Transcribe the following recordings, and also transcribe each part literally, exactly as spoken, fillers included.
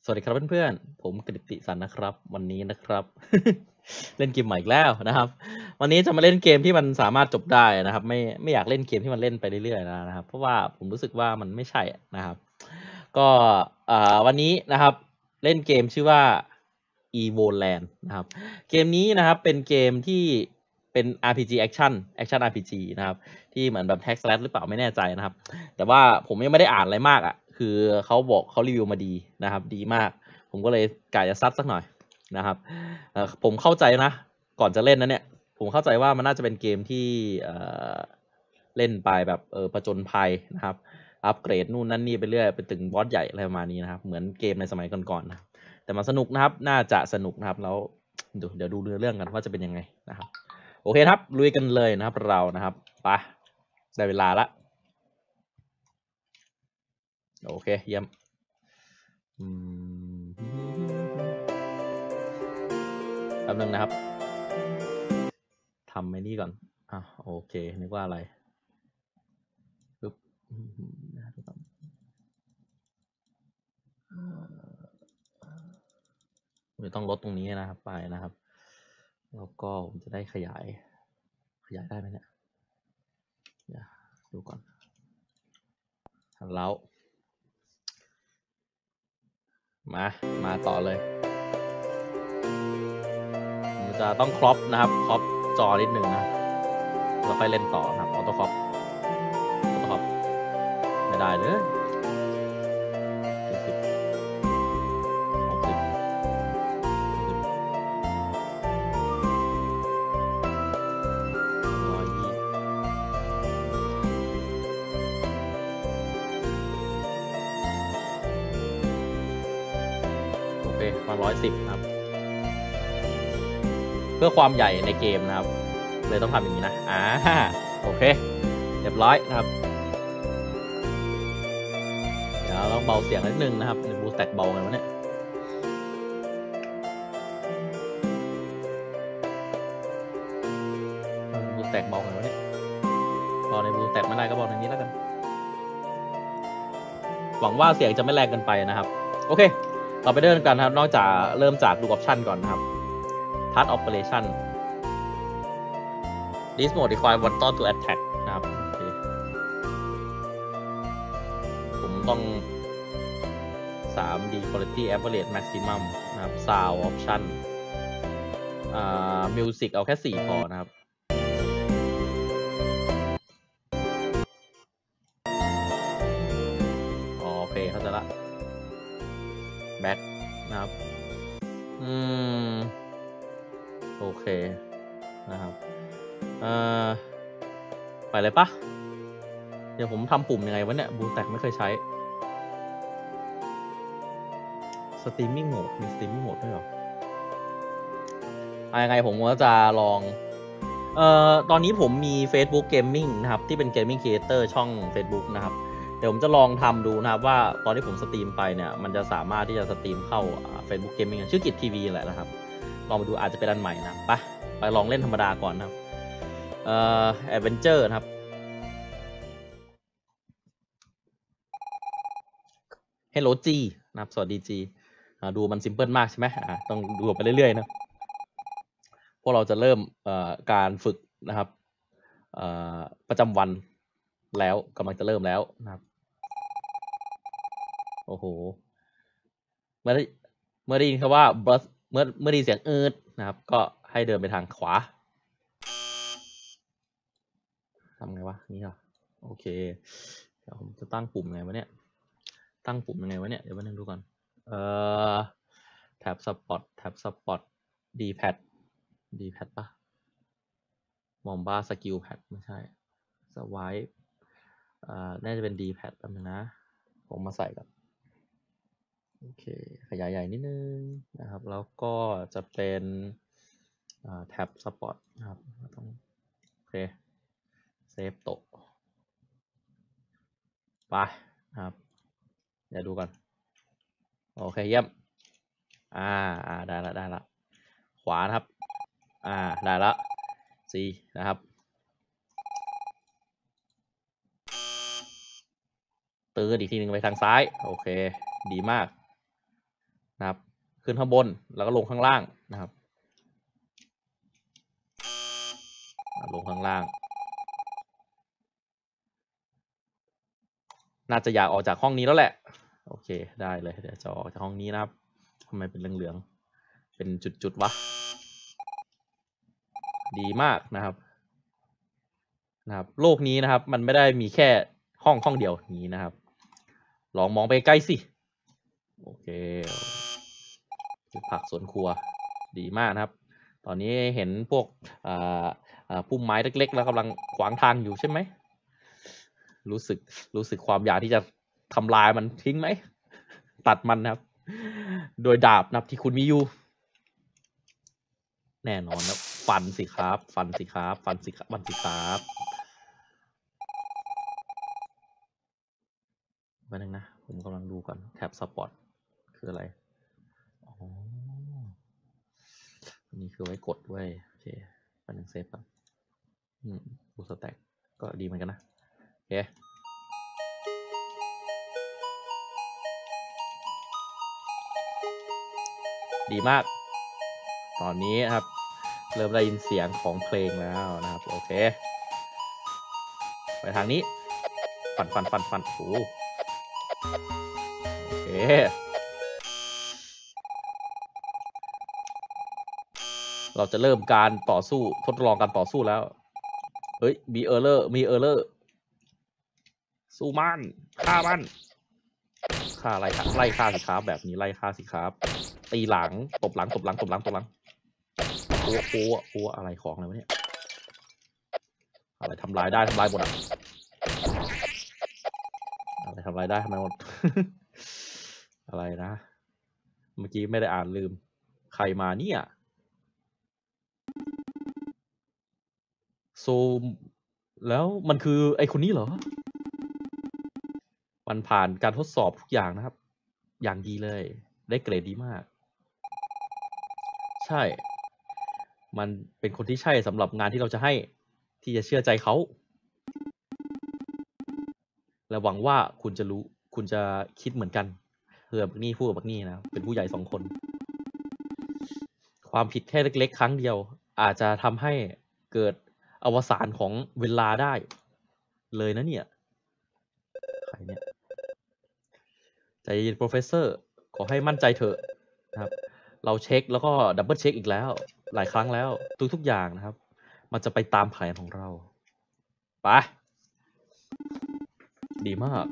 วัสดีครับเพื่อนๆผมกฤติสันนะครับวันนี้นะครับ เล่นเกมใหม่อีกแล้วนะครับ วันนี้จะมาเล่นเกมที่มันสามารถจบได้นะครับ ไม่ไม่อยากเล่นเกมที่มันเล่นไปเรื่อยๆนะครับ เพราะว่าผมรู้สึกว่ามันไม่ใช่นะครับ ก็วันนี้นะครับเล่นเกมชื่อว่า Evoland นะครับ เกมนี้นะครับเป็นเกมที่เป็น อาร์ พี จี Action Action อาร์ พี จี นะครับที่เหมือนแบบ Hack Slash หรือเปล่าไม่แน่ใจนะครับแต่ว่าผมยังไม่ได้อ่านอะไรมากอ่ะคือเขาบอกเขารีวิวมาดีนะครับดีมากผมก็เลยกะจะซัดสักหน่อยนะครับผมเข้าใจนะก่อนจะเล่นนะเนี่ยผมเข้าใจว่ามันน่าจะเป็นเกมที่เล่นไปแบบเออผจญภัยนะครับอัปเกรดนู่นนั่นนี่ไปเรื่อยไปถึงบอสใหญ่อะไรประมาณนี้นะครับเหมือนเกมในสมัยก่อนๆนะแต่มันสนุกนะครับน่าจะสนุกนะครับแล้วเดี๋ยวดูเนื้อเรื่องกันว่าจะเป็นยังไงนะครับโอเคครับลุยกันเลยนะครับเรานะครับไปได้เวลาละโอเคเยี่ยมแป๊บนึงนะครับทำไอ้นี่ก่อนอ่ะโอเคนึกว่าอะไรปึ๊บไม่ต้องลดตรงนี้นะครับไปนะครับแล้วก็ผมจะได้ขยายขยายได้ไหมเนี่ยเดี๋ยวดูก่อนแล้วมามาต่อเลยผมจะต้องครอปนะครับครอปจอนิดหนึ่งนะแล้วค่อยเล่นต่อนะครับออโต้ครอปออโต้ครอปไม่ได้เลยมาร้อยสิบครับเพื่อความใหญ่ในเกมนะครับเลยต้องทำอย่างนี้นะอ่าโอเคเรียบร้อยนะครับเดี๋ยวต้องเบาเสียงนิดนึงนะครับในบูสแต็กเบากันวะเนี่ยบูสแต็กเบากันวะเนี่ยเบาในบูสแต็กไม่ได้ก็เบาในนี้แล้วกันหวังว่าเสียงจะไม่แรงเกินไปนะครับโอเคเราไปเริ่มกันครับนอกจากเริ่มจากดูออปชันก่อนนะครับ Task Operation This mode require one thought to attack นะครับผมต้อง ทรี ดี Quality Average Maximum นะครับ Sound Option อ่า Music เอาแค่สี่พอนะครับโอเคเข้าใจละ Back นะครับอืมโอเคนะครับเอ่อไปเลยปะเดี๋ยวผมทำปุ่มยังไงวะเนี่ยบูแตกไม่เคยใช้ Streaming Mode มี Streaming Mode ด้วยเหรออะยังไงผมก็จะลองเอ่อตอนนี้ผมมี Facebook Gaming นะครับที่เป็น Gaming Creator ช่อง Facebook นะครับเดี๋ยวผมจะลองทำดูนะครับว่าตอนที่ผมสตรีมไปเนี่ยมันจะสามารถที่จะสตรีมเข้า Facebook Gaming ชื่อกิจทีวีแหละนะครับลองมาดูอาจจะเป็นอันใหม่นะไปไปลองเล่นธรรมดาก่อนนะครับเอ่อ Adventure นะครับHello G นะครับสวัสดี G ดูมันซิมเพิลมากใช่ไหมต้องดูไปเรื่อยๆนะพวกเราจะเริ่มการฝึกนะครับประจำวันแล้วกำลังจะเริ่มแล้วนะครับโอ้โหเมื่อเมื่อได้ยินคำว่าเมื่อเมื่อได้ยินเสียงอืดนะครับก็ให้เดินไปทางขวาทำไงวะนี่เหรอโอเคเดี๋ยวผมจะตั้งปุ่มไงวะเนี่ยตั้งปุ่มยังไงวะเนี่ยเดี๋ยวมาดูก่อนเอ่อแท็บสปอตแท็บสปอต D-pad D-pad ปะมอมบ้าสกิลแพดไม่ใช่สวายอ่าน่าจะเป็น D-pad แป๊บนึงนะผมมาใส่ก่อนโอเคขยายใหญ่นิดนึงนะครับแล้วก็จะเป็นแท็บสปอตนะครับต้องโอเคเซฟโตะไปนะครับเดี๋ยวดูกันโอเคเยี่ยมอ่าอ่าได้ละได้ละขวานะครับอ่าได้ละ C นะครับตื้ออีกทีหนึ่งไปทางซ้ายโอเคดีมากนะครับขึ้นข้างบนแล้วก็ลงข้างล่างนะครับลงข้างล่างน่าจะอยากออกจากห้องนี้แล้วแหละโอเคได้เลยเดี๋ยวจะออกจากห้องนี้นะครับทำไมเป็นเหลืองๆเป็นจุดๆวะดีมากนะครับนะครับโลกนี้นะครับมันไม่ได้มีแค่ห้องห้องเดียวนี้นะครับลองมองไปใกล้สิโอเคผักสวนครัวดีมากนะครับตอนนี้เห็นพวกพุ่มไม้เล็กๆแล้วกำลังขวางทางอยู่ใช่ไหมรู้สึกรู้สึกความอยากที่จะทำลายมันทิ้งไหมตัดมันนะครับโดยดาบนะครับที่คุณมีอยู่แน่นอนนะฟันสิครับฟันสิครับฟันสิครับฟันสิครับมาหนึ่งนะผมกำลังดูก่อนแท็บสปอร์ตคืออะไรอ๋ออันนี้คือไว้กดไว้โอเคมาหนึ่งเซฟครับอืมบูสแต็กก็ดีเหมือนกันนะโอเคดีมากตอนนี้นะครับเริ่มได้ยินเสียงของเพลงแล้วนะครับโอเคไปทางนี้ฟันฟันฟันฟันโอ้โอเคเราจะเริ่มการต่อสู้ทดลองการต่อสู้แล้วเฮ้ยมีเออร์เลอร์มีเออร์เลอร์สู้มันฆ่ามันฆ่าไล่ฆ่าไล่ฆ่าสิครับแบบนี้ไล่ฆ่าสิครับตีหลังตบหลังตบหลังตบหลังตบหลังโอ้โหโอ้อะไรของอะไรวะเนี่ยอะไรทำลายได้ทำลายหมดอะอะไรทำลายได้ทำลายหมด อะไรนะเมื่อกี้ไม่ได้อ่านลืมใครมาเนี่ยโซมแล้วมันคือไอคนนี้เหรอมันผ่านการทดสอบทุกอย่างนะครับอย่างดีเลยได้เกรดดีมากใช่มันเป็นคนที่ใช่สำหรับงานที่เราจะให้ที่จะเชื่อใจเขาและหวังว่าคุณจะรู้คุณจะคิดเหมือนกันเพื่อบักนี่พูดกับบักนี่นะเป็นผู้ใหญ่สองคนความผิดแค่เล็กๆครั้งเดียวอาจจะทำให้เกิดอวสานของเวลาได้เลยนะเนี่ยใครเนี่ยใจเย็นโปรเฟสเซอร์ขอให้มั่นใจเถอะนะครับเราเช็คแล้วก็ดับเบิลเช็คอีกแล้วหลายครั้งแล้วทุกๆอย่างนะครับมันจะไปตามแผนของเราไปดีมาก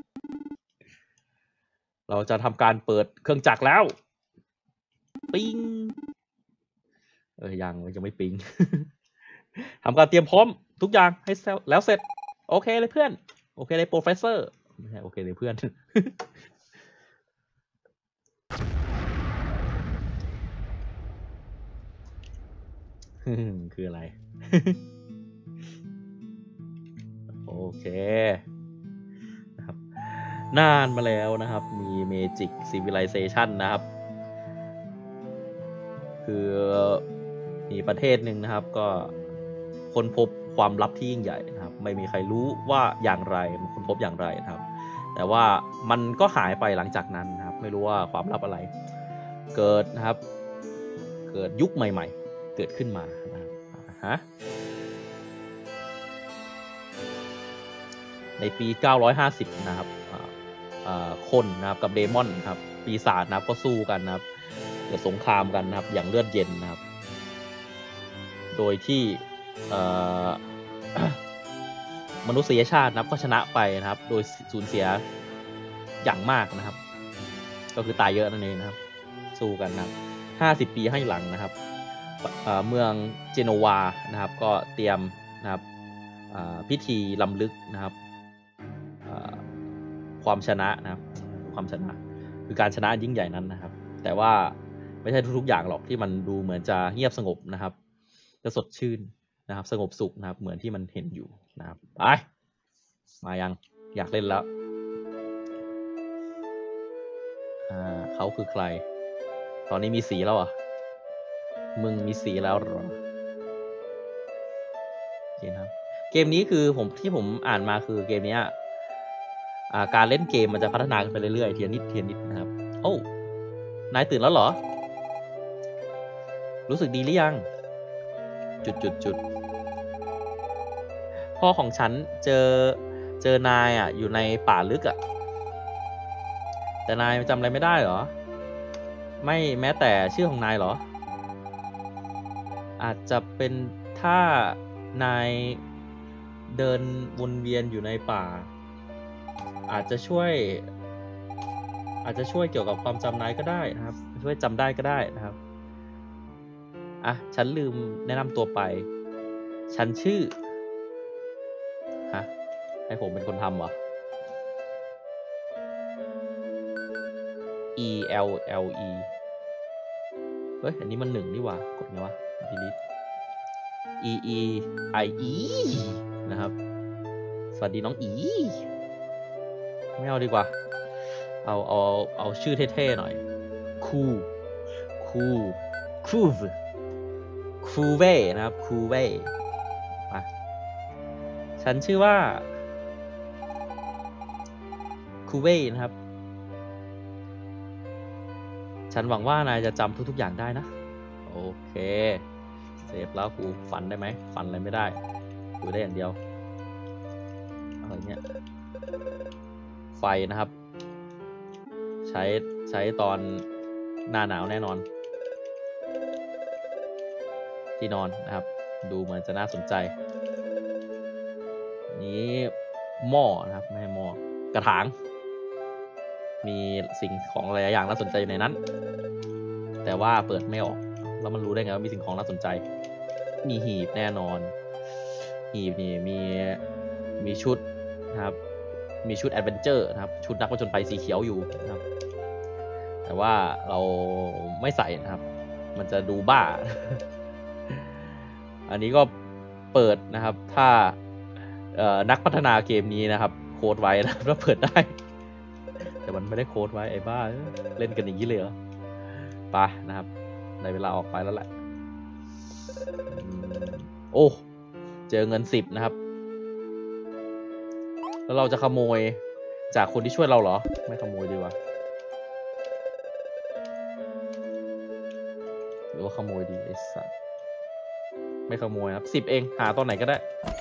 เราจะทำการเปิดเครื่องจักรแล้วปิ้งเออยังยังไม่ปิ้ง ทำการเตรียมพร้อมทุกอย่างให้แล้วเสร็จโอเคเลยเพื่อนโอเคเลยโปรเฟสเซอร์ไม่ใช่โอเคเลยเพื่อน คืออะไร โอเคนะครับนานมาแล้วนะครับมี Magic Civilization นะครับคือมีประเทศหนึ่งนะครับก็ค้นพบความลับที่ยิ่งใหญ่นะครับไม่มีใครรู้ว่าอย่างไรมันค้นพบอย่างไรนะครับแต่ว่ามันก็หายไปหลังจากนั้นนะครับไม่รู้ว่าความลับอะไรเกิดนะครับเกิดยุคใหม่ๆเกิดขึ้นมานะครับฮะในปีเก้าร้อยห้าสิบนะครับคนนะครับกับเดมอนครับปีศาจนะครับก็สู้กันนะครับเกิดสงครามกันนะครับอย่างเลือดเย็นนะครับโดยที่มนุษยชาตินะครับก็ชนะไปนะครับโดยสูญเสียอย่างมากนะครับก็คือตายเยอะนั่นเองนะครับสู้กันนะครับห้าสิบปีให้หลังนะครับเมืองเจโนวานะครับก็เตรียมนะครับพิธีรำลึกนะครับความชนะนะครับความชนะคือการชนะยิ่งใหญ่นั้นนะครับแต่ว่าไม่ใช่ทุกๆอย่างหรอกที่มันดูเหมือนจะเงียบสงบนะครับจะสดชื่นนะครับสงบสุขนะครับเหมือนที่มันเห็นอยู่นะครับไปมายังอยากเล่นแล้วอ่าเขาคือใครตอนนี้มีสีแล้วอ่ะมึงมีสีแล้วหรอโอเคครับเกมนี้คือผมที่ผมอ่านมาคือเกมนี้การเล่นเกมมันจะพัฒนาขึ้นไปเรื่อยๆทีละนิดทีละนิดนะครับโอ้นายตื่นแล้วเหรอรู้สึกดีหรือยังจุดจุดจุดพ่อของฉันเจอเจอนายอ่ะอยู่ในป่าลึกอ่ะแต่นายจำอะไรไม่ได้เหรอไม่แม้แต่ชื่อของนายเหรออาจจะเป็นถ้านายเดินวนเวียนอยู่ในป่าอาจจะช่วยอาจจะช่วยเกี่ยวกับความจำนายก็ได้นะครับช่วยจำได้ก็ได้นะครับอ่ะฉันลืมแนะนำตัวไปฉันชื่อฮะให้ผมเป็นคนทำเหรอ E L L E เฮ้ยอันนี้มันหนึ่งนี่หว่ากดไงวะ delete E E I E นะครับสวัสดีน้องอีไม่เอาดีกว่าเอาเอาเอาชื่อเท่ๆหน่อยคูคูคูฟคูเว่นะครับคูเว่มาฉันชื่อว่าคูเว่นะครับฉันหวังว่านายจะจำทุกๆอย่างได้นะโอเคเซฟแล้วกูฟันได้ไหมฟันอะไรไม่ได้กูได้อย่างเดียวอะไรเงี้ยไฟนะครับใช้ใช้ตอนหน้าหนาวแน่นอนที่นอนนะครับดูเหมือนจะน่าสนใจนี้หม้อนะครับไม่ใช่หม้อกระถางมีสิ่งของหลายอย่างน่าสนใจอยู่ในนั้นแต่ว่าเปิดไม่ออกแล้วมันรู้ได้ไงว่ามีสิ่งของน่าสนใจมีหีบแน่นอนหีบนี่มีมีชุดนะครับมีชุดแอดเวนเจอร์นะครับชุดนักผจญภัยสีเขียวอยู่นะครับแต่ว่าเราไม่ใส่นะครับมันจะดูบ้า อันนี้ก็เปิดนะครับถ้านักพัฒนาเกมนี้นะครับโค้ดไว้นะว่าเปิดได้แต่มันไม่ได้โค้ดไว้ไอ้บ้าเล่นกันอย่างนี้เลยเหรอไปนะครับในเวลาออกไปแล้วแหละโอ้เจอเงินสิบนะครับแล้วเราจะขโมยจากคนที่ช่วยเราเหรอไม่ขโมยดีกว่าหรือว่าขโมยดีไอ้สัสไม่ขโมยครับสิบเองหาตอนไหนก็ได้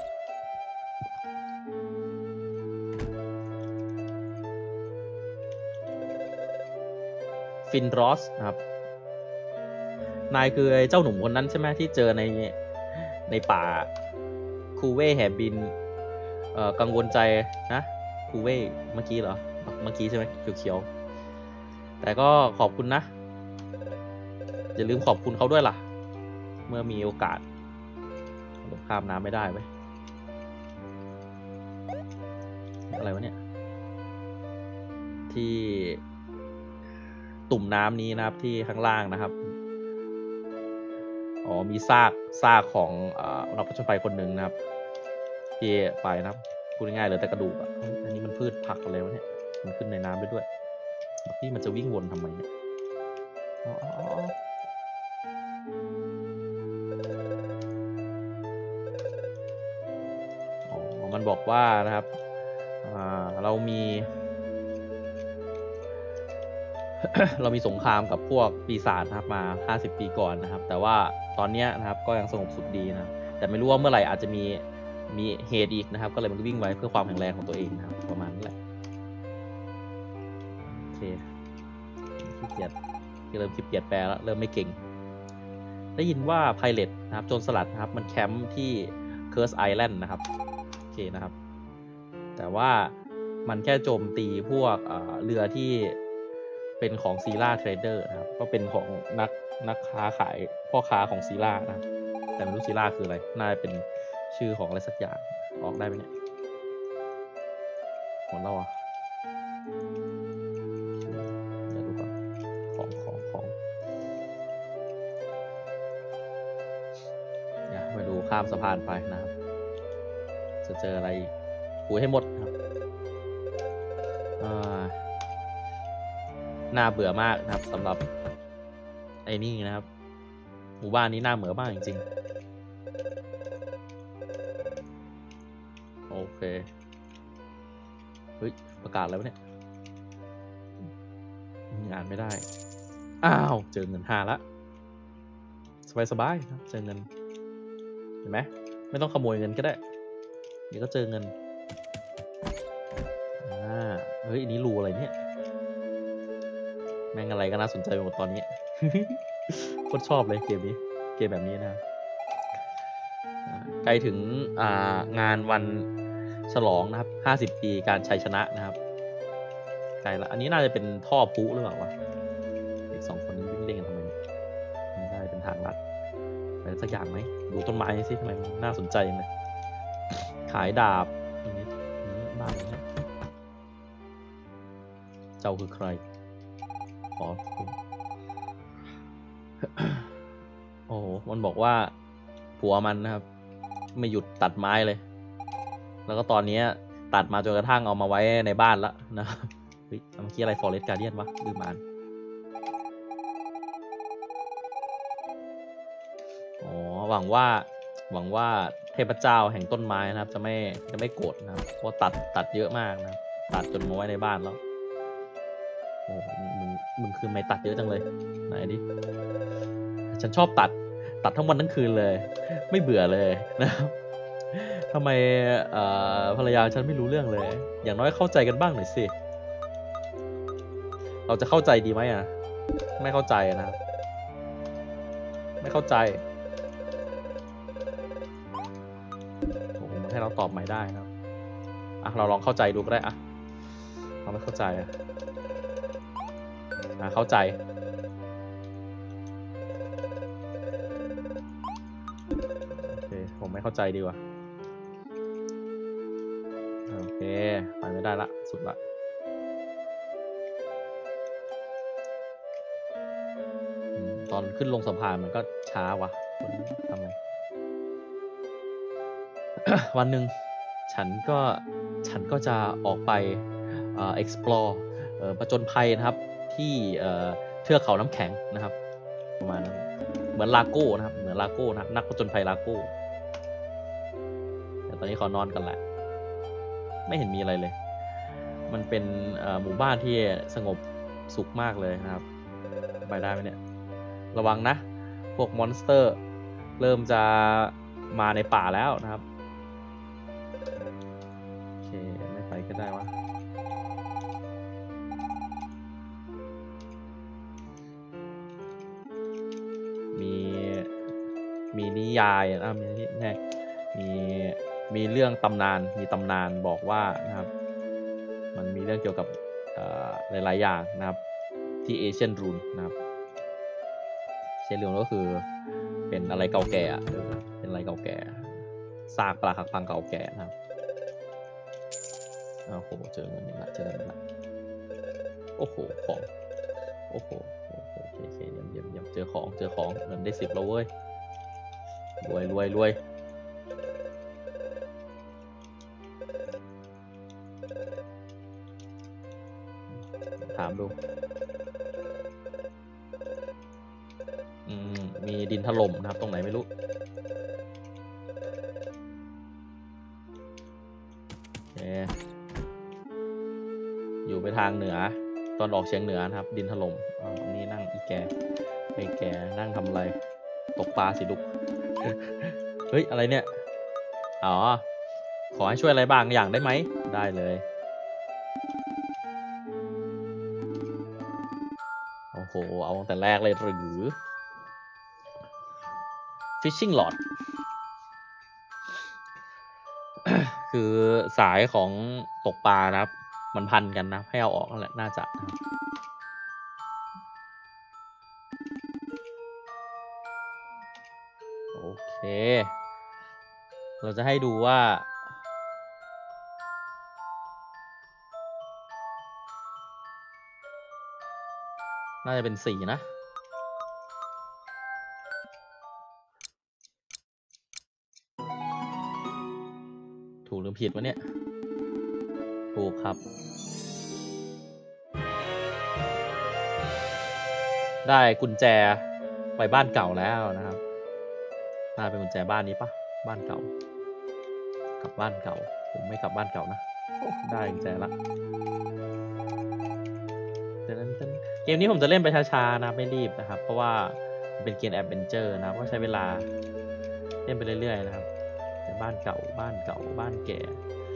ฟินรอสนะครับนายคือไอ้เจ้าหนุ่มคนนั้นใช่ไหมที่เจอในในป่าคูเว่แหบบินเอ่อกังวลใจนะคูเว่เมื่อกี้เหรอเมื่อกี้ใช่ไหมเขียวๆแต่ก็ขอบคุณนะอย่าลืมขอบคุณเขาด้วยล่ะเมื่อมีโอกาสข้ามน้ำไม่ได้เว้ยอะไรวะเนี่ยที่ตุ่มน้ำนี้นะครับที่ข้างล่างนะครับอ๋อมีซากซากของนักผจญภัยคนหนึ่งนะครับที่ไปนะครับพูดง่ายๆเลยแต่กระดูกอ่ะอันนี้มันพืชผักอะไรวะเนี่ยมันขึ้นในน้ำไปด้วยที่มันจะวิ่งวนทำไมเนี่ยอ๋อมันบอกว่านะครับเรามี เรามีสงครามกับพวกปีศาจนะครับมาห้าสิบปีก่อนนะครับแต่ว่าตอนนี้นะครับก็ยังสงบสุขดีนะแต่ไม่รู้ว่าเมื่อไหร่อาจจะมีมีเหตุอีกนะครับก็เลยมันวิ่งไว้เพื่อความแข็งแรงของตัวเองนะครับประมาณนั้นแหละโอเคขี้เกียจเริ่มขี้เกียจแปลแล้วเริ่มไม่เก่งได้ยินว่าไพเรตนะครับโจรสลัดนะครับมันแคมป์ที่เคิร์สไอแลนด์นะครับโอเคนะครับแต่ว่ามันแค่โจมตีพวกเรือที่เป็นของซีล่าเทรดเดอร์นะครับก็เป็นของนักนักค้าขายพ่อค้าของซีล่านะแต่ไม่รู้ซีล่าคืออะไรน่าจะเป็นชื่อของอะไรสักอย่างออกได้ไหมเนี่ยหมดแล้วอ่ะเดี๋ยวดูก่อนของของของเดี๋ยวไปดูข้ามสะพานไปนะครับจะเจออะไรคุยให้หมดครับน่าเบื่อมากนะครับสำหรับไอ้นี่นะครับหมู่บ้านนี้น่าเบื่อมากจริงๆโอเคเฮ้ยประกาศแล้วเนี่ยอ่านไม่ได้อ้าวเจอเงินห้าละสบายสบายครับเจอเงินเห็นไหมไม่ต้องขโมยเงินก็ได้เดี๋ยวก็เจอเงินอ่าเฮ้ยอันนี้รูอะไรเนี่ยแม่งอะไรก็น่าสนใจหมดตอนนี้ โคตรชอบเลยเกมนี้เกมแบบนี้นะครับใกล้ถึงงานวันฉลองนะครับห้าสิบปีการชัยชนะนะครับใกล้ละอันนี้น่าจะเป็นท่อพุหรือเปล่าวะอีกสองคนนี้วิ่งเล่นกันทำไมไม่ได้เป็นทางลัดอะไรสักอย่างไหมดูต้นไม้สิทำไมน่าสนใจเลยขายดาบนี้บ้านนี้เจ้าคือใครขอโอ้โหมันบอกว่าผัวมันนะครับไม่หยุดตัดไม้เลยแล้วก็ตอนนี้ตัดมาจนกระทั่งเอามาไว้ในบ้านแล้วนะครับเฮ้ยเมื่อกี้อะไร Forest Guardian วะลืมอ่านอ๋อหวังว่าหวังว่าเทพเจ้าแห่งต้นไม้นะครับจะไม่จะไม่โกรธนะครับเพราะตัดตัดเยอะมากนะครับตัดจนมาไว้ในบ้านแล้วโอ้มึงมึงคือไม่ตัดเยอะจังเลยไหนดิฉันชอบตัดตัดทั้งวันทั้งคืนเลยไม่เบื่อเลยนะครับทำไมภรรยาฉันไม่รู้เรื่องเลยอย่างน้อยเข้าใจกันบ้างหน่อยสิเราจะเข้าใจดีไหมอ่ะไม่เข้าใจนะไม่เข้าใจผมให้เราตอบใหม่ได้นะครับอ่ะเราลองเข้าใจดูก็ได้อ่ะเราไม่เข้าใจอ่ะอ่ะเข้าใจโอเคผมไม่เข้าใจดีกว่าโอเคไปไม่ได้ละสุดละตอนขึ้นลงสะพานมันก็ช้าวะทำไง วันหนึ่งฉันก็ฉันก็จะออกไป เอ่อ explore เอ่อประจนภัยนะครับที่เอ่อเทือกเขาน้ำแข็งนะครับประมาณนั้นเหมือนลาโก้นะครับเหมือนลาโก้นะนักประจนภัยลาโก้แต่ตอนนี้ขอนอนกันแหละไม่เห็นมีอะไรเลยมันเป็นหมู่บ้านที่สงบสุขมากเลยนะครับไปได้ไหมเนี่ยระวังนะพวกมอนสเตอร์เริ่มจะมาในป่าแล้วนะครับโอเคไม่ไปก็ได้วะมีมีนิยายอ่ะมีนี่มีมีเรื่องตำนานมีตำนานบอกว่านะครับมันมีเรื่องเกี่ยวกับหลายๆอย่างนะครับที่เอเชียนรูนนะครับเอเชียนรูนก็คือเป็นอะไรเก่าแก่เป็นอะไรเก่าแก่ซากปรักหักพังเก่าแก่นะครับโอ้โหเจอเงินนี่ละเจอเงินละโอ้โหของโอ้โหโอเคโอเคเยี่ยมเยี่ยมเยี่ยมเจอของเจอของเงินได้สิบแล้วเว้ยรวยรวยรวยถามดูอืมมีดินถล่มนะครับตรงไหนไม่รู้อยู่ไปทางเหนือตอนออกเฉียงเหนือนะครับดินถล่มตรงนี้นั่งอีแกไอแกนั่งทำอะไรตกปลาสิลูกเฮ้ยอะไรเนี่ยอ๋อขอให้ช่วยอะไรบางอย่างได้ไหมได้เลยโอ้โหเอาตั้งแต่แรกเลยหรือ fishing rod คือสายของตกปลานะครับมันพันกันนะให้เอาออกนั่นแหละน่าจะโอเคเราจะให้ดูว่าน่าจะเป็นสีนะถูกหรือผิดวะเนี่ยถูกครับได้กุญแจไปบ้านเก่าแล้วนะครับน่าเป็นกุญแจบ้านนี้ปะบ้านเก่ากลับบ้านเก่าผมไม่กลับบ้านเก่านะได้กุญแจละเกมนี้ผมจะเล่นไปช้าๆนะไม่รีบนะครับเพราะว่าเป็นเกมแอดเวนเจอร์นะก็ใช้เวลาเล่นไปเรื่อยๆนะครับบ้านเก่าบ้านเก่าบ้านแก่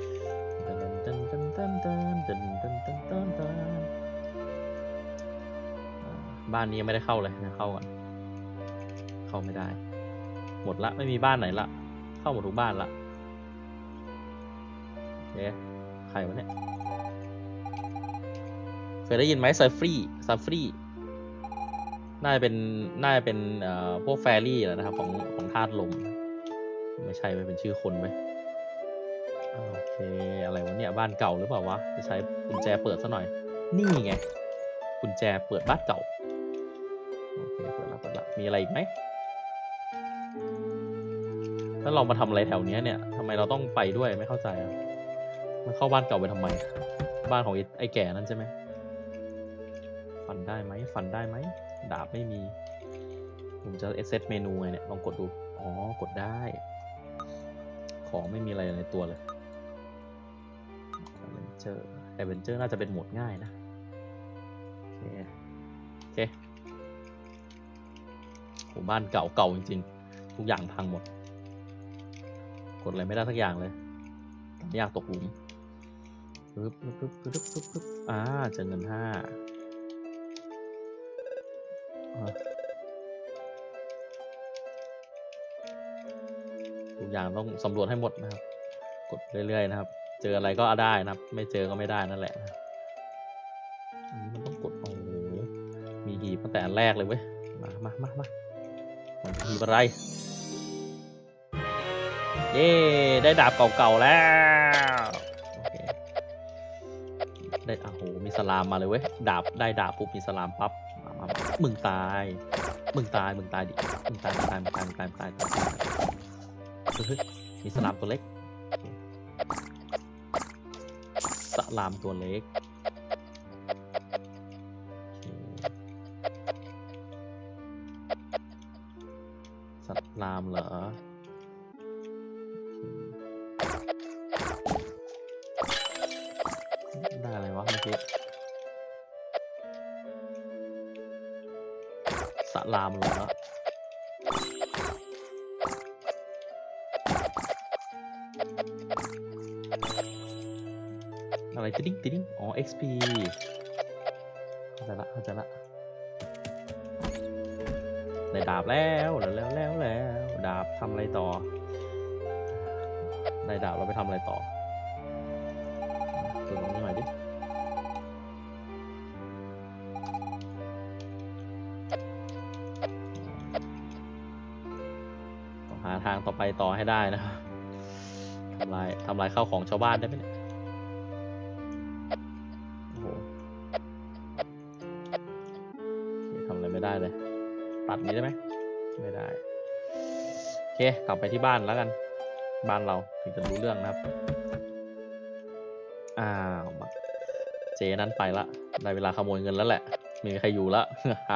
บ้านนี้ยังไม่ได้เข้าเลยนะเข้าก่อนเข้าไม่ได้หมดละไม่มีบ้านไหนละเข้าหมดทุกบ้านละเอ๊ะใครวะเนี่ยเคยได้ยินไหมซาฟรีซาฟรีน่าจะเป็นน่าจะเป็นเอ่อพวกแฟรี่แหละนะครับของของธาตุลมไม่ใช่ไปเป็นชื่อคนไหมโอเคอะไรวะเนี่ยบ้านเก่าหรือเปล่าวะจะใช้กุญแจเปิดซะหน่อยนี่ไงกุญแจเปิดบ้านเก่าโอเคเปิดละเปิดละมีอะไรอีกไหมแล้วเรามาทำอะไรแถวนี้เนี่ยทำไมเราต้องไปด้วยไม่เข้าใจอ่ะมันเข้าบ้านเก่าไปทำไมบ้านของไอ้แก่นั่นใช่ไหมฟันได้ไหมฟันได้ไหมดาบไม่มีผมจะเซตเมนูไงเนี่ยลองกดดูอ๋อกดได้ของไม่มีอะไรในตัวเลยแอดเวนเจอร์แอดเวนเจอร์น่าจะเป็นโหมดง่ายนะโอเคโอเคโหบ้านเก่าเก่าจริงๆทุกอย่างพังหมดกดอะไรไม่ได้สักอย่างเลยไม่อยากตกหลุมปึ๊บปึ๊บปึ๊บปึ๊บปึ๊บปึ๊บอ่าเจอเงินห้าทุกอย่างต้องสำรวจให้หมดนะครับกดเรื่อยๆนะครับเจออะไรก็ได้นะครับไม่เจอก็ไม่ได้นั่นแหละอันนี้มันต้องกดโอ้โหมีหีบตั้งแต่อันแรกเลยเว้ยมามามามามันหีบอะไรเย้ได้ดาบเก่าๆแล้วโอเคได้โอ้โหมีสลามมาเลยเว้ยดาบได้ดาบปุ๊บมีสลามปั๊บมามามึงตายมึงตายมึงตายดิมึงตายมึงตายมึงตายมึงตายมึงตายตายเฮ้ยมีสลามตัวเล็กสลามตัวเล็กสลามเหรอได้อะไรวะเมื่อกี้สลามเหรออะไรติ๊งติ๊งอ๋อ เอ็กซ์ พี เข้าใจละเข้าใจละได้ดาบแล้วแล้วแล้วแล้วแล้วดาบทำอะไรต่อได้ดาบเราไปทำอะไรต่อดูตรงนี้หน่อยดิต้องหาทางต่อไปต่อให้ได้นะครับทำลายทำลายข้าวของชาวบ้านได้ไหมเนี่ยโอ้โหทำอะไรไม่ได้เลยตัดนี้ได้ไหมไม่ได้โอเคกลับไปที่บ้านแล้วกันบ้านเราถึงจะรู้เรื่องนะครับอ้าวเจนั้นไปละได้เวลาขโมยเงินแล้วแหละไม่มีใครอยู่ละ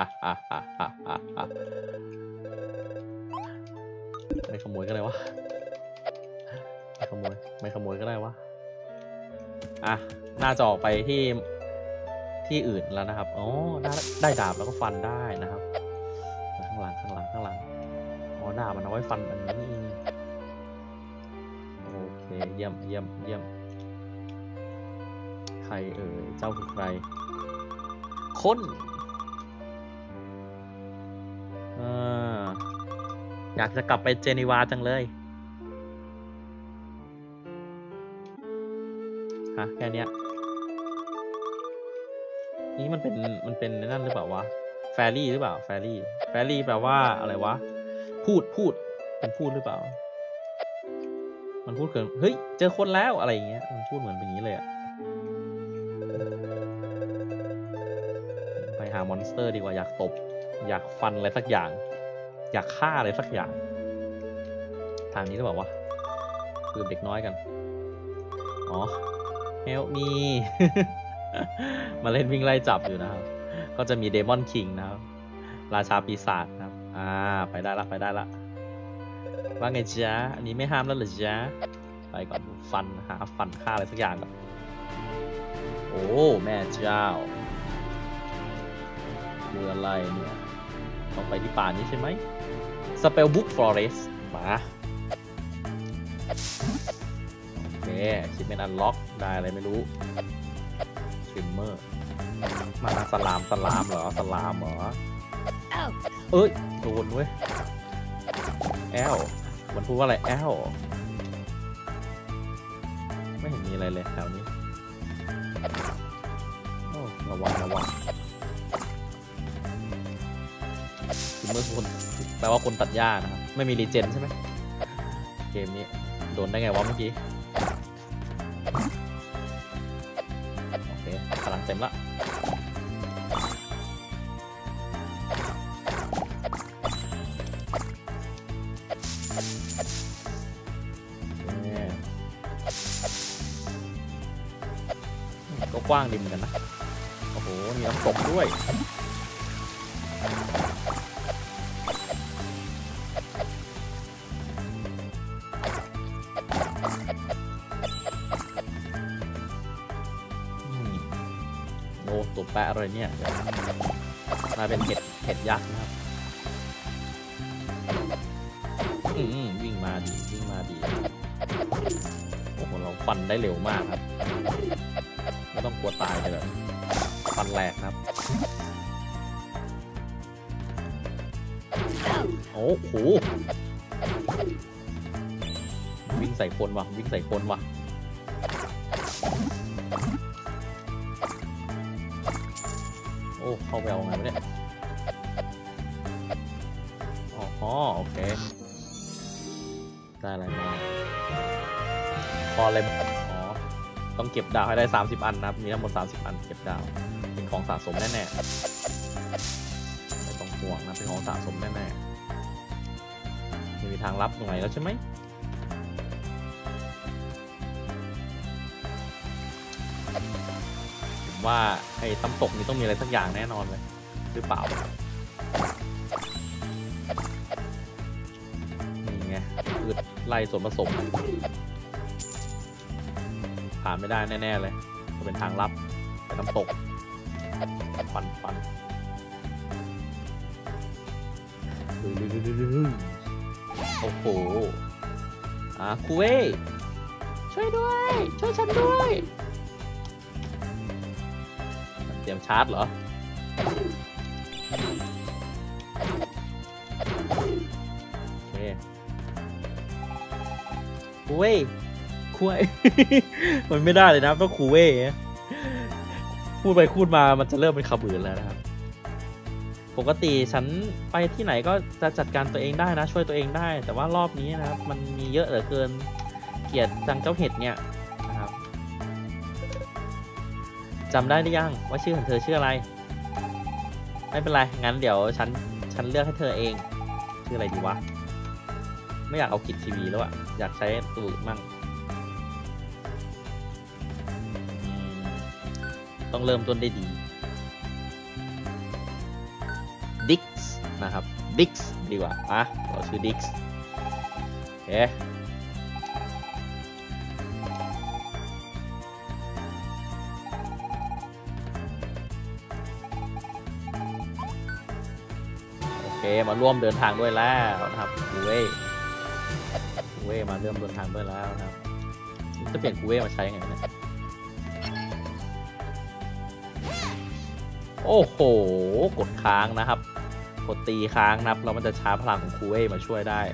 ไม่ขโมยก็ได้วะไม่ขโมยไม่ขโมยก็ได้วะอ่ะน่าจะออกไปที่ที่อื่นแล้วนะครับอ๋อได้ได้ดาบแล้วก็ฟันได้นะครับข้างหลังข้างหลังข้างหลังอ๋อดาบมันเอาไว้ฟันอันนี้นี่โอเคเยี่ยมเยี่ยมเยี่ยมใครเอ่ยเจ้าคือใครคนอ่าอยากจะกลับไปเจนีวาจังเลยฮะแค่นี้นี่มันเป็นมันเป็นนั่นหรือเปล่าวะแฟรี่หรือเปล่าแฟรี่แฟรี่แปลว่าอะไรวะพูดพูดเป็นพูดหรือเปล่ามันพูดเกินเฮ้ยเจอคนแล้วอะไรอย่างเงี้ยมันพูดเหมือนเป็นอย่างนี้เลยอะไปหามอนสเตอร์ดีกว่าอยากตบอยากฟันอะไรสักอย่างอยากฆ่าอะไรสักอย่างทางนี้หรือเปล่าวะคือเด็กน้อยกันอ๋อ Help me มาเล่นวิ่งไล่จับอยู่นะครับก็จะมีเดมอนคิงนะครับราชาปีศาจนะครับอ่าไปได้ละไปได้ละว่าไงจ๊ะอันนี้ไม่ห้ามแล้วเหรอจ๊ะไปก่อนฟันหาฟันฆ่าอะไรสักอย่างก่อนโอ้แม่เจ้าคืออะไรเนี่ยต้องไปที่ป่านี้ใช่ไหม Spellbook Forest มาโอเคชิปเป็นอันล็อกได้อะไรไม่รู้ Trimmer มาสลามสลามเหรอสลามเหรอเอ้ยโดนเว้ยแอลมันพูดว่าอะไรแอลไม่เห็นมีอะไรเลยแถวนี้โอ้ระวังระวังคือเมื่อคนแปลว่าคนตัดหญ้านะครับไม่มีรีเจนใช่ไหมเกมนี้โดนได้ไงวะเมื่อกี้โอเคพลังเต็มละก็กว้างดีเหมือนกันนะโอ้โหมีน้ำตกด้วยโอ้ตัวแปะอะไรเนี่ยมาเป็นเห็ดเห็ดยักษ์นะครับอืมวิ่งมาดีวิ่งมาดีโอ้โหเราฟันได้เร็วมากครับไม่ต้องกลัวตายเลยแบบฟันแหลกครับโอ้โหวิ่งใส่คนว่ะวิ่งใส่คนว่ะโอ้เข้าไปเอาไงวะเนี่ยอ๋อโอเคได้อะไรมาพอเลยอ๋อต้องเก็บดาวให้ได้สามสิบอันนะครับมีทั้งหมดสามสิบอันเก็บดาวเป็นของสะสมแน่ๆไม่ต้องห่วงนะเป็นของสะสมแน่ๆไม่มีทางลับตรงไหนแล้วใช่ไหมผมว่าไอ้ตำตกนี้ต้องมีอะไรสักอย่างแน่นอนเลยหรือเปล่านี่ไงพืชไล่ส่วนผสมผ่านไม่ได้แน่ๆเลยจะเป็นทางลับไปน้ำตกฟันฟันโอ้โหอ่ะคุยช่วยด้วยช่วยฉันด้วยเตรียมชาร์จเหรอโอเคคุยคุยมันไม่ได้เลยนะต้องคูเว่พูดไปพูดมามันจะเริ่มเป็นคำอื่นแล้วนะครับปกติฉันไปที่ไหนก็จะจัดการตัวเองได้นะช่วยตัวเองได้แต่ว่ารอบนี้นะครับมันมีเยอะเหลือเกินเกลียดจังเจ้าเห็ดเนี่ยนะครับจำได้หรือยังว่าชื่อของเธอชื่ออะไรไม่เป็นไรงั้นเดี๋ยวฉันฉันเลือกให้เธอเองชื่ออะไรดีวะไม่อยากเอากิจทีวีแล้วอะอยากใช้ตัวอื่นมั่งต้องเริ่มต้นได้ดี Dix นะครับ Dix ดีกว่าอ่ะเราชื่อ Dix โอเคโอเคมาร่วมเดินทางด้วยแล้วนะครับกูเว่กูเว่มาเริ่มเดินทางด้วยแล้วนะครับจะเปลี่ยนกูเว่มาใช้ไงเนี่ยโอ้โหกดค้างนะครับกดตีค้างนับแล้วมันจะชาร์จพลังของคูเว่มาช่วยได้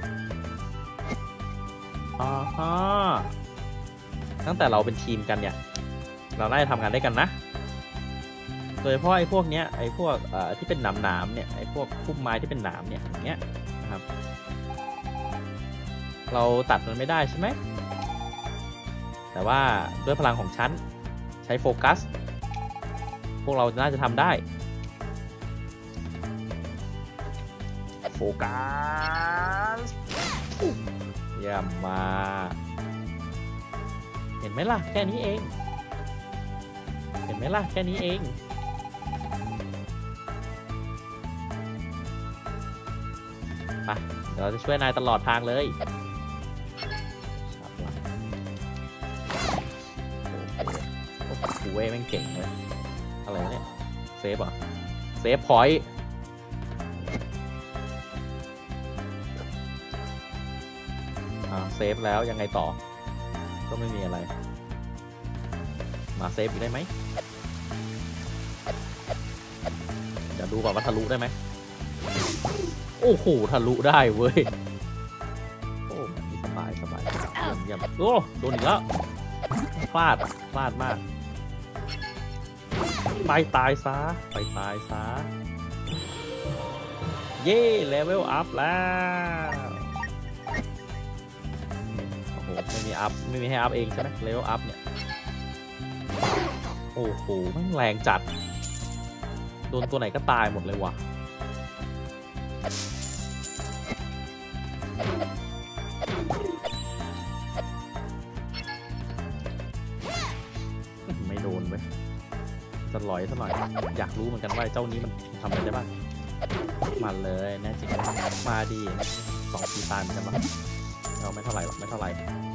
อ๋อฮะตั้งแต่เราเป็นทีมกันเนี่ยเราน่าจะทำงานได้กันนะโดยเฉพาะไอ้พวกเนี้ยไอ้พวกเอ่อที่เป็นหนามหนามเนี่ยไอ้พวกพุ่มไม้ที่เป็นหนามเนี่ยอย่างเงี้ยนะครับเราตัดมันไม่ได้ใช่ไหมแต่ว่าด้วยพลังของฉันใช้โฟกัสพวกเราน่าจะทำได้โฟกัสเยี่ยมมาเห็นไหมล่ะแค่นี้เองเห็นไหมล่ะแค่นี้เองไปเดี๋ยวเราจะช่วยนายตลอดทางเลยโอ้โหคูเว่แม่งเก่งเลยอะไรเนี่ยเซฟอ่ะเซฟพอยต์อ่าเซฟแล้วยังไงต่อก็ไม่มีอะไรมาเซฟอีกได้ไหมเดี๋ยวดูก่อนว่าทะลุได้ไหมโอ้โหทะลุได้เว้ยโอ้สบายสบายเยี่ยมโอ้โดนอีกแล้วพลาดพลาดมากไปตายซะไปตายซะเย่เลเวลอัพแล้วโอ้โหไม่มีอัพไม่มีให้อัพเองใช่ไหมเลเวลอัพเนี่ยโอ้โหมันแรงจัดโดนตัวไหนก็ตายหมดเลยว่ะไม่โดนเว้ยจะลอยซะหน่อยอยากรู้เหมือนกันว่าเจ้านี้มันทำอะไรได้บ้างมาเลยแน่จริงมาดีสองปีตานกันบ้างเราไม่เท่าไหร่หรอกไม่เท่าไหร่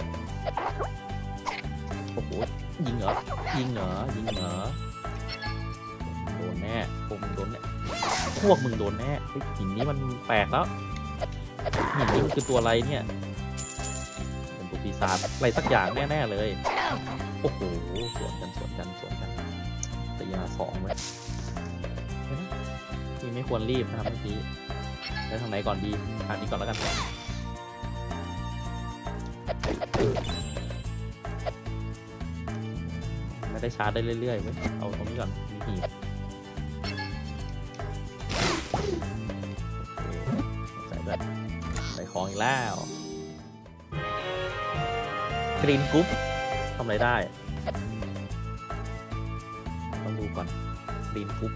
โอ้โหยิงเหรอยิงเหรอยิงเหรอโดนแน่พวกมึงโดนแน่พวกมึงโดนแน่หินนี้มันแปลกแล้วหินนี้มันคือตัวอะไรเนี่ยเป็นตัวปีศาจอะไรสักอย่างแน่ๆเลยโอ้โหสวนกันสวนกันสวนกันตีมาสองไว้ที่ไม่ควรรีบนะครับเมื่อกี้ไปทางไหนก่อนดีทางนี้ก่อนแล้วกันไม่ได้ชาร์จได้เรื่อยๆเว้ยเอาตรงนี้ก่อนมีหีบใส่แบบใส่ของอีกแล้วกรีนกรุ๊ปทำอะไรได้ต้องดูก่อนกรีนกรุ๊ป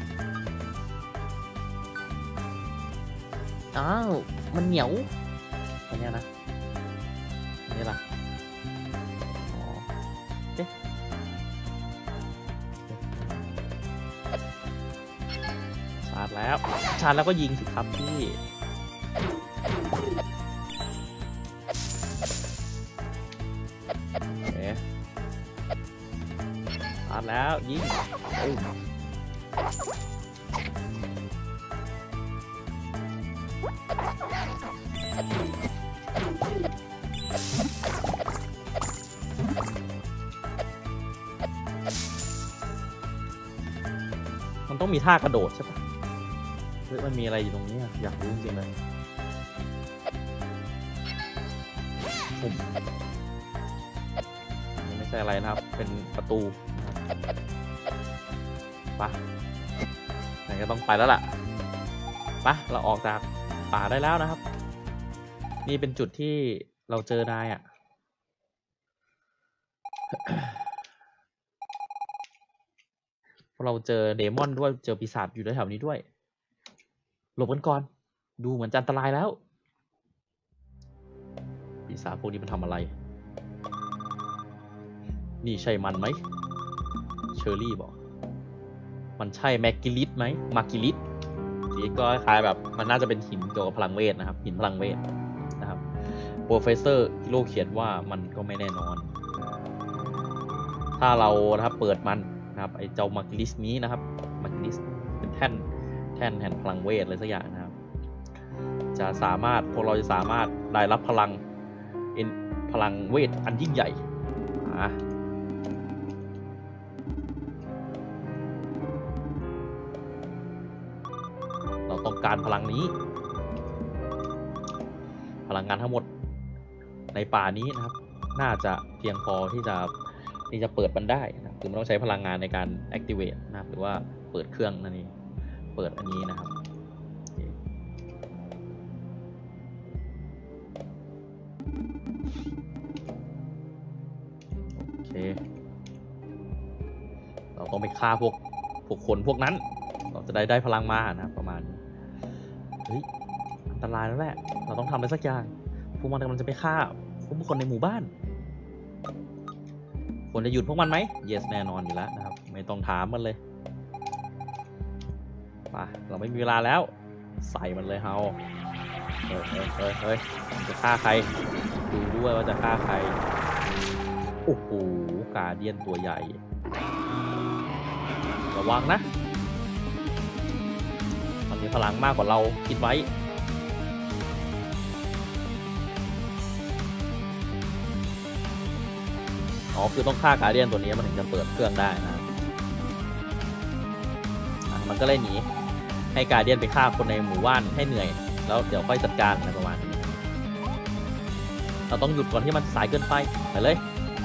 อ้าวมันเหนียวอันนี้นะอันนี้ล่ะอ๋อเอ๊ะชาร์จแล้วชาร์จแล้วก็ยิงสิครับพี่โอเคชาร์จแล้วยิงมันต้องมีท่ากระโดดใช่ปะเฮ้ยมันมีอะไรอยู่ตรงนี้อยากรู้จริงๆเลยปุ่มนี่ไม่ใช่อะไรนะครับเป็นประตูปะไหนก็ต้องไปแล้วล่ะปะเราออกจากป่าได้แล้วนะครับนี่เป็นจุดที่เราเจอนายอ่ะ เราเจอเดมอนด้วยเจอปีศาจอยู่แถวนี้ด้วยหลบกันก่อนดูเหมือนจะอันตรายแล้วปีศาจพวกนี้มันทำอะไรนี่ใช่มันไหมเชอร์รี่บอกมันใช่แมกกิลิสไหมมากิลิสสีก็คล้ายแบบมันน่าจะเป็นหินเกี่ยวกับพลังเวทนะครับหินพลังเวทนะครับโปรเฟสเซอร์โลเขียนว่ามันก็ไม่แน่นอนถ้าเรานะครับเปิดมันนะครับไอเจ้ามากิลิสนี้นะครับมากิลิสเป็นแท่นแท่นแห่งพลังเวทอะไรสักอย่างนะครับจะสามารถพวกเราจะสามารถได้รับพลังเอ็นพลังเวทอันยิ่งใหญ่อ่ะเราต้องการพลังนี้พลังงานทั้งหมดในป่านี้นะครับน่าจะเพียงพอที่จะที่จะเปิดมันได้นะคือมันต้องใช้พลังงานในการ activate นะครับหรือว่าเปิดเครื่องนั่นเองเปิดอันนี้นะครับโอเคเราต้องไปฆ่าพวกพวกคนพวกนั้นเราจะได้ได้พลังมานะประมาณนี้เฮ้ยอันตรายแล้วแหละเราต้องทำอะไรสักอย่างพวกมันกำลังจะไปฆ่าพวกคนในหมู่บ้านควรจะหยุดพวกมันไหม yes แน่นอนอยู่แล้วนะครับไม่ต้องถามมันเลยมาเราไม่มีเวลาแล้วใส่มันเลยเฮาเฮ้ยเฮ้ยเฮ้ยเฮ้ยจะฆ่าใครดูด้วยว่าจะฆ่าใครโอ้โหกาเดียนตัวใหญ่ระวังนะมันมีพลังมากกว่าเราคิดไว้อ๋อคือต้องฆ่าการเดียนตัวนี้มันถึงจะเปิดเครื่องได้นะมันก็เลยหนีให้การเดียนไปฆ่าคนในหมู่บ้านให้เหนื่อยแล้วเดี๋ยวค่อยจัดการอะไรประมาณนี้เราต้องหยุดก่อนที่มันสายเกินไปไปเลย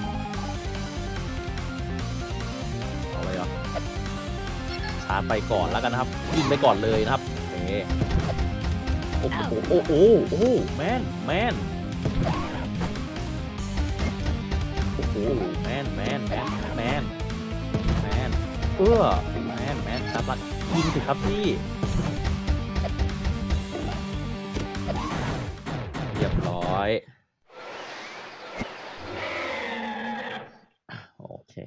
เอาเลยเหรอชาร์จไปก่อนแล้วกันนะครับยิงไปก่อนเลยนะครับโอเคโอ้โหโอ้โหโอ้โหแมนแมนโอ้โหแมนแมนแมนแมนแมนเออแมนแมนสามารถยิงสิครับพี่เรียบร้อยโอเค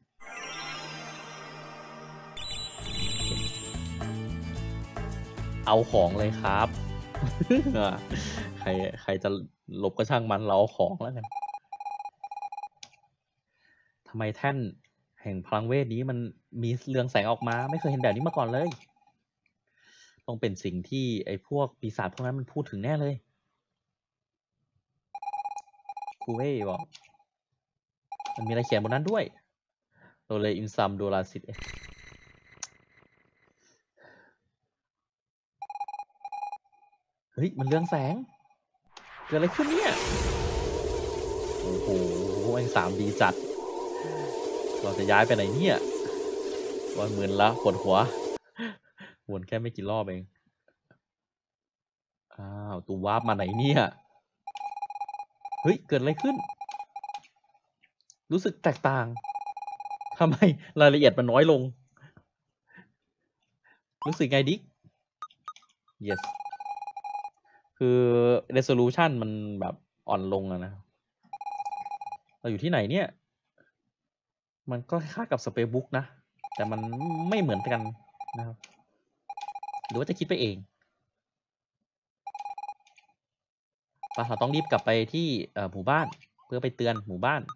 เอาของเลยครับ ใครใครจะหลบก็ช่างมันเราเอาของแล้วกันทำไมแท่นแห่งพลังเวทนี้มันมีเรืองแสงออกมาไม่เคยเห็นแบบนี้มาก่อนเลยต้องเป็นสิ่งที่ไอ้พวกปีศาจพวกนั้นมันพูดถึงแน่เลยคูเว่บอกมันมีอะไรเขียนบนนั้นด้วยโดเลอินซัมโดลาซิตเฮ้ยมันเรืองแสงเกิดอะไรขึ้นเนี่ยโอ้โหแม่งสามดีจัดเราจะย้ายไปไหนเนี่ยวันหมื่นละปวดหัววนแค่ไม่กี่รอบเองอ้าวตูวาร์ปมาไหนเนี่ยเฮ้ยเกิดอะไรขึ้นรู้สึกแตกต่างทำไมรายละเอียดมันน้อยลงรู้สึกไงดิ yes คือ resolution มันแบบอ่อนลงอะนะเราอยู่ที่ไหนเนี่ยมันก็คล้ายๆกับ Spellbook นะแต่มันไม่เหมือนกันนะครับหรือว่าจะคิดไปเองป่ะเราต้องรีบกลับไปที่หมู่บ้านเพื่อไปเตือนหมู่บ้าน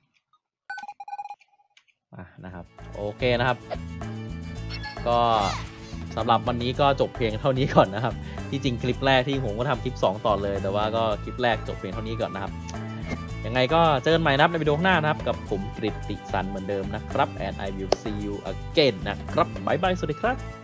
อ่ะนะครับโอเคนะครับก็สำหรับวันนี้ก็จบเพียงเท่านี้ก่อนนะครับที่จริงคลิปแรกที่ผมก็ทำคลิปสองต่อเลยแต่ว่าก็คลิปแรกจบเพียงเท่านี้ก่อนนะครับยังไงก็เจอกันใหม่นะครับในวิดีโอหน้านะครับกับผมกฤติสันเหมือนเดิมนะครับ and I will see you again นะครับบ๊ายบายสวัสดีครับ